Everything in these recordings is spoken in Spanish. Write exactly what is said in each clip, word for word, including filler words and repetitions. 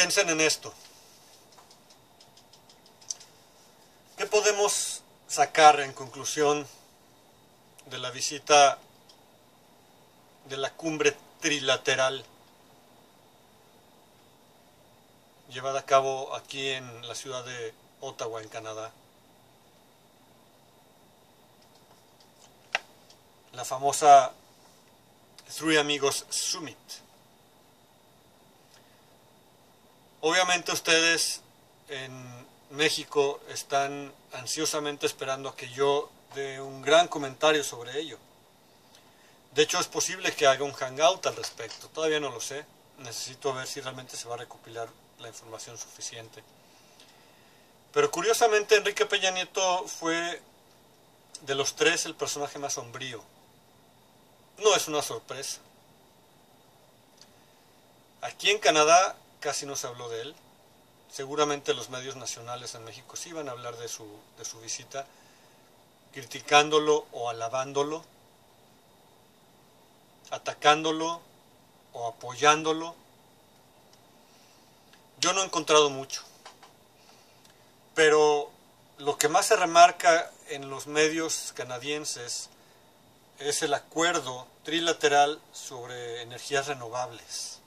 Piensen en esto. ¿Qué podemos sacar en conclusión de la visita de la cumbre trilateral llevada a cabo aquí en la ciudad de Ottawa, en Canadá? La famosa Three Amigos Summit. Obviamente ustedes en México están ansiosamente esperando a que yo dé un gran comentario sobre ello. De hecho, es posible que haga un hangout al respecto. Todavía no lo sé. Necesito ver si realmente se va a recopilar la información suficiente. Pero curiosamente, Enrique Peña Nieto fue de los tres el personaje más sombrío. No es una sorpresa. Aquí en Canadá casi no se habló de él. Seguramente los medios nacionales en México sí iban a hablar de su, de su visita, criticándolo o alabándolo, atacándolo o apoyándolo. Yo no he encontrado mucho, pero lo que más se remarca en los medios canadienses es el acuerdo trilateral sobre energías renovables.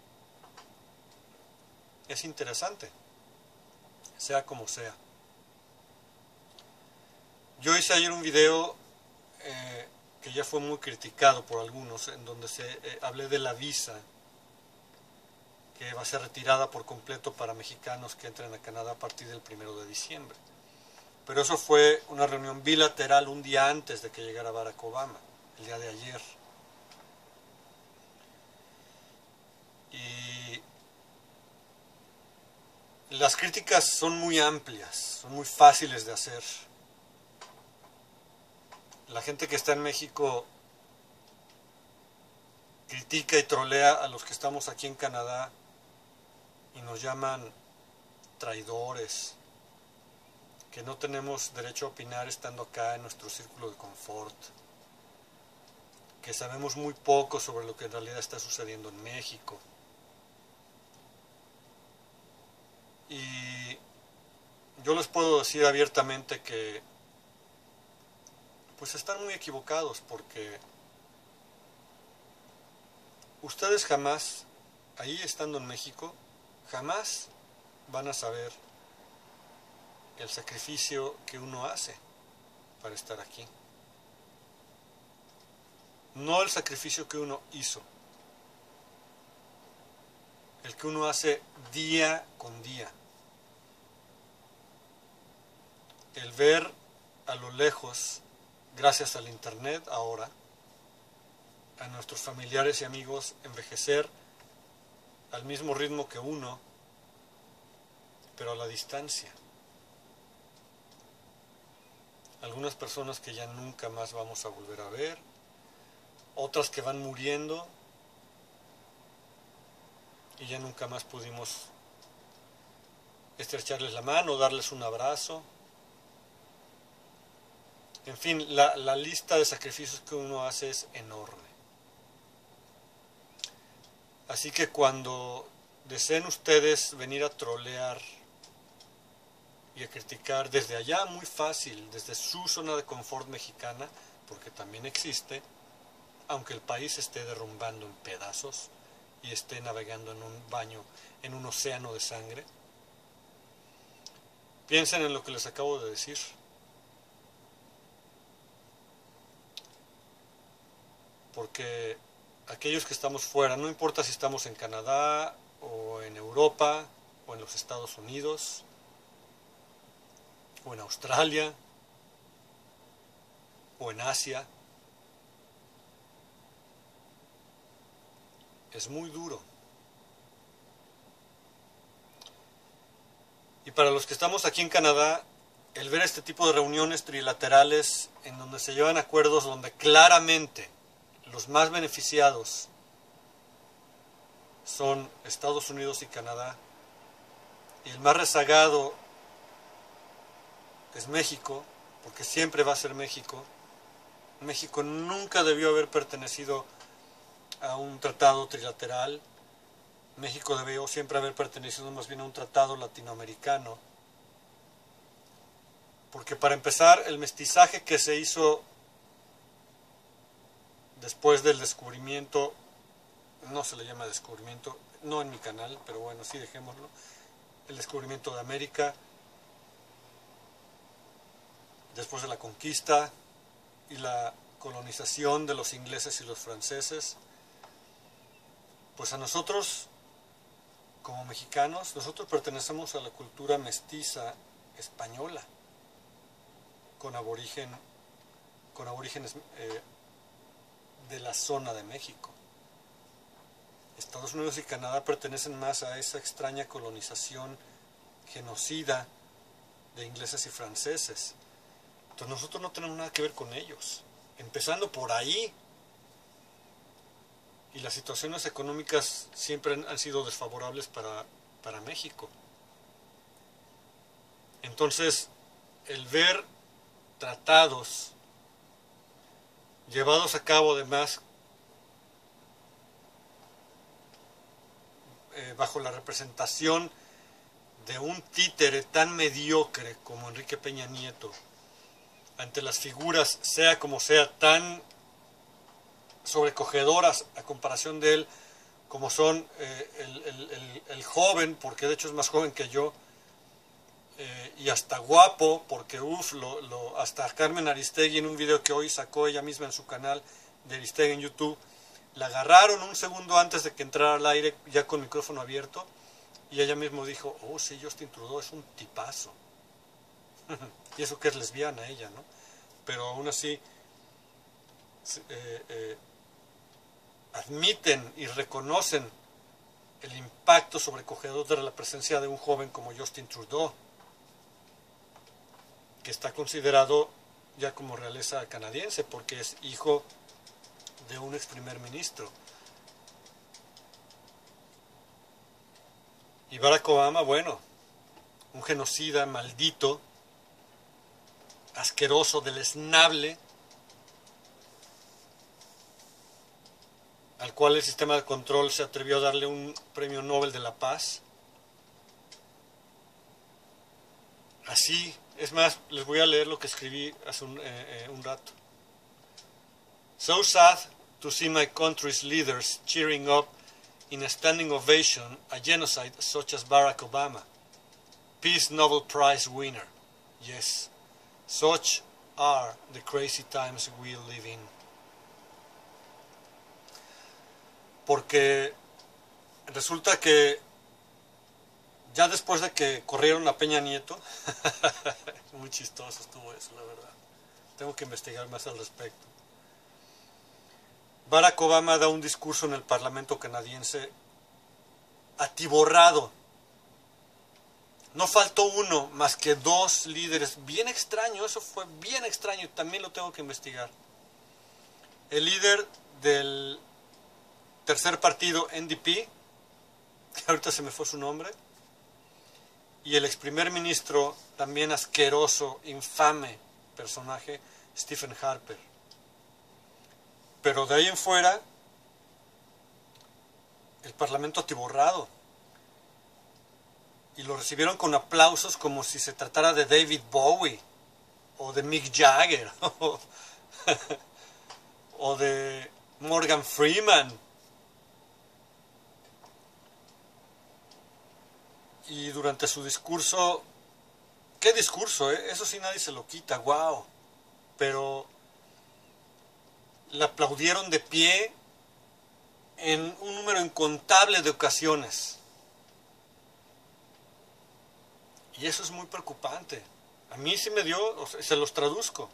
Es interesante, sea como sea. Yo hice ayer un video eh, que ya fue muy criticado por algunos, en donde se eh, hablé de la visa que va a ser retirada por completo para mexicanos que entren a Canadá a partir del primero de diciembre. Pero eso fue una reunión bilateral un día antes de que llegara Barack Obama, el día de ayer. Y las críticas son muy amplias, son muy fáciles de hacer. La gente que está en México critica y trolea a los que estamos aquí en Canadá y nos llaman traidores, que no tenemos derecho a opinar estando acá en nuestro círculo de confort, que sabemos muy poco sobre lo que en realidad está sucediendo en México. Y yo les puedo decir abiertamente que pues están muy equivocados, porque ustedes jamás, ahí estando en México, jamás van a saber el sacrificio que uno hace para estar aquí. No el sacrificio que uno hizo, el que uno hace día con día. El ver a lo lejos, gracias al internet ahora, a nuestros familiares y amigos envejecer al mismo ritmo que uno, pero a la distancia. Algunas personas que ya nunca más vamos a volver a ver, otras que van muriendo y ya nunca más pudimos estrecharles la mano, darles un abrazo. En fin, la, la lista de sacrificios que uno hace es enorme. Así que cuando deseen ustedes venir a trolear y a criticar desde allá, muy fácil, desde su zona de confort mexicana, porque también existe, aunque el país esté derrumbando en pedazos y esté navegando en un baño, en un océano de sangre, piensen en lo que les acabo de decir. Porque aquellos que estamos fuera, no importa si estamos en Canadá o en Europa o en los Estados Unidos o en Australia o en Asia, es muy duro. Y para los que estamos aquí en Canadá, el ver este tipo de reuniones trilaterales en donde se llevan acuerdos donde claramente los más beneficiados son Estados Unidos y Canadá, y el más rezagado es México, porque siempre va a ser México. México nunca debió haber pertenecido a un tratado trilateral, México debió siempre haber pertenecido más bien a un tratado latinoamericano, porque para empezar, el mestizaje que se hizo después del descubrimiento, no se le llama descubrimiento, no en mi canal, pero bueno, sí dejémoslo, el descubrimiento de América, después de la conquista y la colonización de los ingleses y los franceses, pues a nosotros, como mexicanos, nosotros pertenecemos a la cultura mestiza española, con aborigen, con aborígenes eh, de la zona de México. Estados Unidos y Canadá pertenecen más a esa extraña colonización genocida de ingleses y franceses. Entonces nosotros no tenemos nada que ver con ellos, empezando por ahí. Y las situaciones económicas siempre han sido desfavorables para, para México. Entonces, el ver tratados llevados a cabo además eh, bajo la representación de un títere tan mediocre como Enrique Peña Nieto, ante las figuras, sea como sea, tan sobrecogedoras a comparación de él, como son eh, el, el, el, el joven, porque de hecho es más joven que yo, eh, y hasta guapo, porque uff, lo, lo, hasta Carmen Aristegui en un video que hoy sacó ella misma en su canal de Aristegui en YouTube, la agarraron un segundo antes de que entrara al aire, ya con micrófono abierto, y ella misma dijo, oh sí, Justin Trudeau es un tipazo. Y eso que es lesbiana ella, ¿no? Pero aún así eh, eh, admiten y reconocen el impacto sobrecogedor de la presencia de un joven como Justin Trudeau, que está considerado ya como realeza canadiense porque es hijo de un ex primer ministro. Y Barack Obama, bueno, un genocida maldito, asqueroso, deleznable, al cual el sistema de control se atrevió a darle un premio Nobel de la Paz. Así, es más, les voy a leer lo que escribí hace un, eh, eh, un rato. So sad to see my country's leaders cheering up in a standing ovation a genocide such as Barack Obama, Peace Nobel Prize winner. Yes, such are the crazy times we live in. Porque resulta que ya después de que corrieron a Peña Nieto, muy chistoso estuvo eso, la verdad. Tengo que investigar más al respecto. Barack Obama da un discurso en el Parlamento canadiense atiborrado. No faltó uno, más que dos líderes. Bien extraño, eso fue bien extraño, también lo tengo que investigar. El líder del tercer partido, N D P, que ahorita se me fue su nombre, y el ex primer ministro, también asqueroso, infame personaje, Stephen Harper. Pero de ahí en fuera, el Parlamento atiborrado. Y lo recibieron con aplausos como si se tratara de David Bowie, o de Mick Jagger, o de Morgan Freeman. Y durante su discurso, ¿qué discurso? Eh? Eso sí nadie se lo quita, wow. Pero le aplaudieron de pie en un número incontable de ocasiones. Y eso es muy preocupante. A mí sí me dio, o sea, se los traduzco.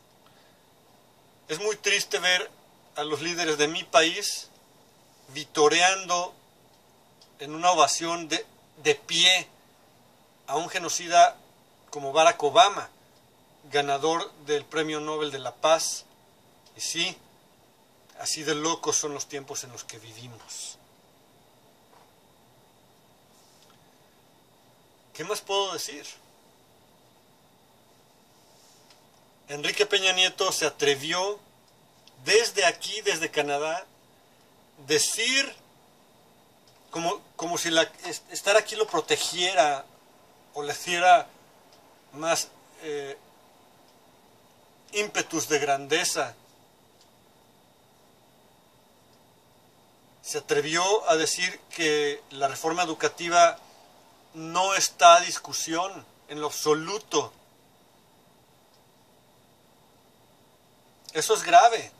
Es muy triste ver a los líderes de mi país vitoreando en una ovación de, de pie a un genocida como Barack Obama, ganador del Premio Nobel de la Paz. Y sí, así de locos son los tiempos en los que vivimos. ¿Qué más puedo decir? Enrique Peña Nieto se atrevió desde aquí, desde Canadá, decir como, como si la, estar aquí lo protegiera o le diera más eh, ímpetus de grandeza. Se atrevió a decir que la reforma educativa no está a discusión en lo absoluto. Eso es grave,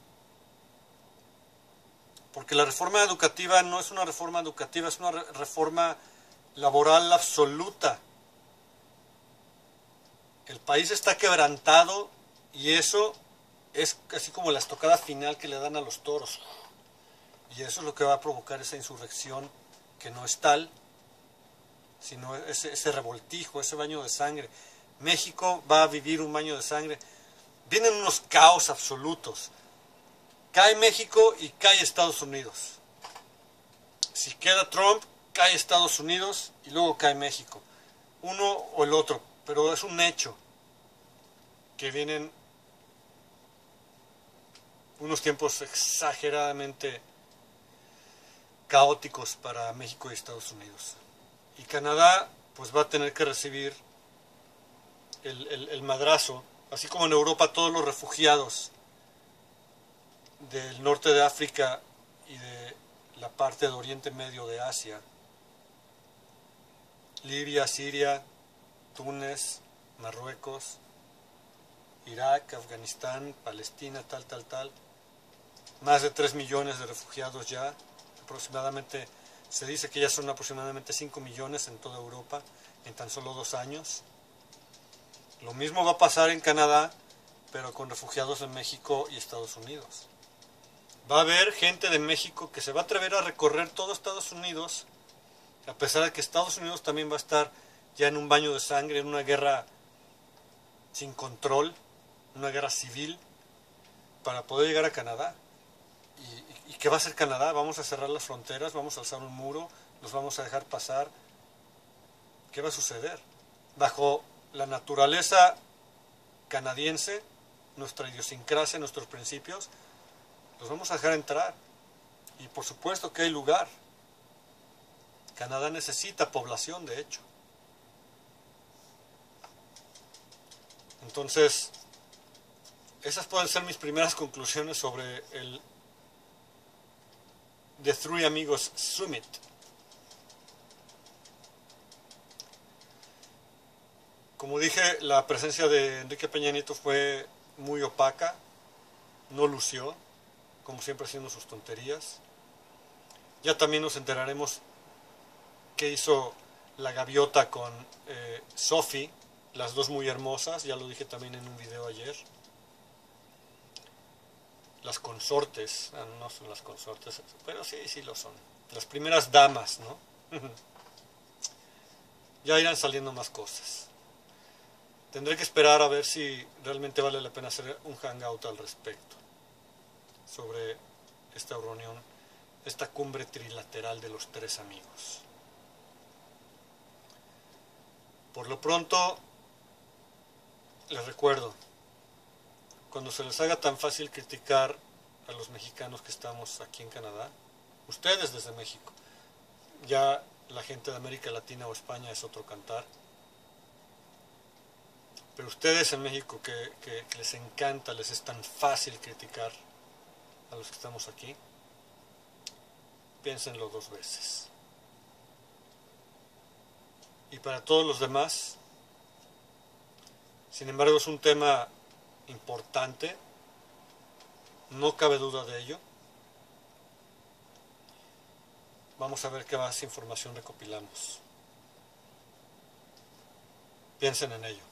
porque la reforma educativa no es una reforma educativa, es una re- reforma laboral absoluta. El país está quebrantado y eso es casi como la estocada final que le dan a los toros. Y eso es lo que va a provocar esa insurrección, que no es tal, sino ese, ese revoltijo, ese baño de sangre. México va a vivir un baño de sangre. Vienen unos caos absolutos. Cae México y cae Estados Unidos. Si queda Trump, cae Estados Unidos y luego cae México. Uno o el otro, pero es un hecho que vienen unos tiempos exageradamente caóticos para México y Estados Unidos. Y Canadá pues va a tener que recibir el, el, el madrazo, así como en Europa todos los refugiados del norte de África y de la parte de Oriente Medio de Asia, Libia, Siria, Túnez, Marruecos, Irak, Afganistán, Palestina, tal, tal, tal. Más de tres millones de refugiados ya, aproximadamente, se dice que ya son aproximadamente cinco millones en toda Europa en tan solo dos años. Lo mismo va a pasar en Canadá, pero con refugiados en México y Estados Unidos. Va a haber gente de México que se va a atrever a recorrer todo Estados Unidos, a pesar de que Estados Unidos también va a estar ya en un baño de sangre, en una guerra sin control, una guerra civil, para poder llegar a Canadá. ¿Y, y qué va a hacer Canadá? ¿Vamos a cerrar las fronteras? ¿Vamos a alzar un muro? ¿Los vamos a dejar pasar? ¿Qué va a suceder? Bajo la naturaleza canadiense, nuestra idiosincrasia, nuestros principios, los vamos a dejar entrar. Y por supuesto que hay lugar. Canadá necesita población, de hecho. Entonces, esas pueden ser mis primeras conclusiones sobre el The Three Amigos Summit. Como dije, la presencia de Enrique Peña Nieto fue muy opaca, no lució, como siempre haciendo sus tonterías. Ya también nos enteraremos qué hizo la gaviota con eh, Sophie, las dos muy hermosas, ya lo dije también en un video ayer. Las consortes, ah, no son las consortes, pero sí, sí lo son. Las primeras damas, ¿no? Ya irán saliendo más cosas. Tendré que esperar a ver si realmente vale la pena hacer un hangout al respecto sobre esta reunión, esta cumbre trilateral de los tres amigos. Por lo pronto, les recuerdo, cuando se les haga tan fácil criticar a los mexicanos que estamos aquí en Canadá, ustedes desde México, ya la gente de América Latina o España es otro cantar, pero ustedes en México que, que, que les encanta, les es tan fácil criticar a los que estamos aquí, piénsenlo dos veces. Y para todos los demás, sin embargo, es un tema importante, no cabe duda de ello. Vamos a ver qué más información recopilamos. Piensen en ello.